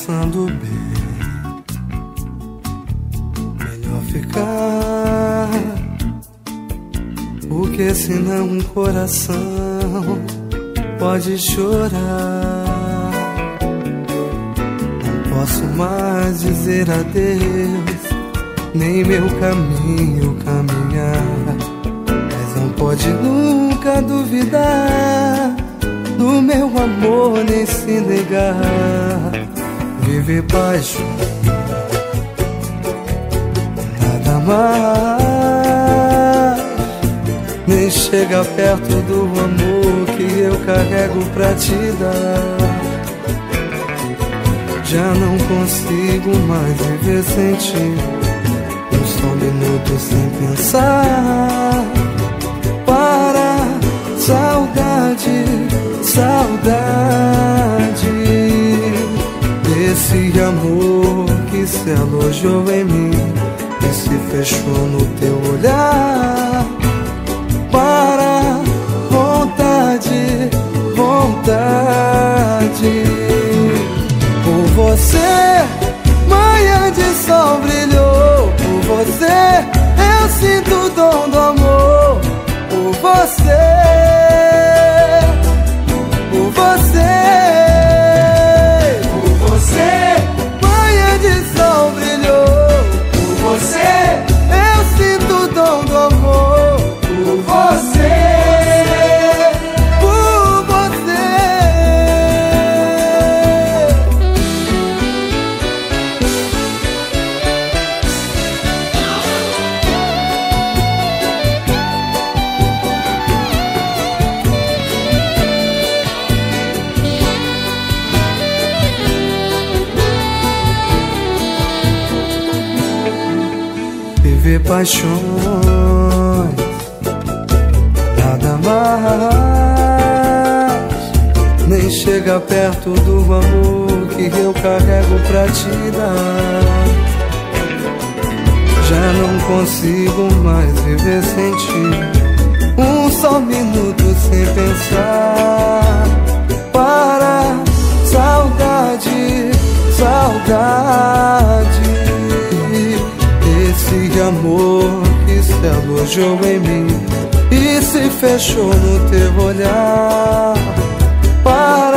pensando bem, melhor ficar, porque senão um coração pode chorar. Não posso mais dizer adeus, nem meu caminho caminhar, mas não pode nunca duvidar do meu amor, nem se negar. Viver paixão, nada mais, nem chega perto do amor que eu carrego pra te dar. Já não consigo mais viver sem ti, só um minuto sem pensar. Para, saudade, saudade desse amor que se alojou em mim e se fechou no teu olhar. Para, vontade, vontade. Por você, manhã de sol brilhou. Por você, eu sinto o dom do amor. Por você, por você, por você, manhã de sol brilhou. Por você, eu sinto o dom do amor. Por você, por você. Viver paixões, nada mais, nem chega perto do amor que eu carrego pra te dar. Já não consigo mais viver sem ti, um só minuto sem pensar. Para, saudade, saudade, esse amor que se alojou em mim e se fechou no teu olhar. Para,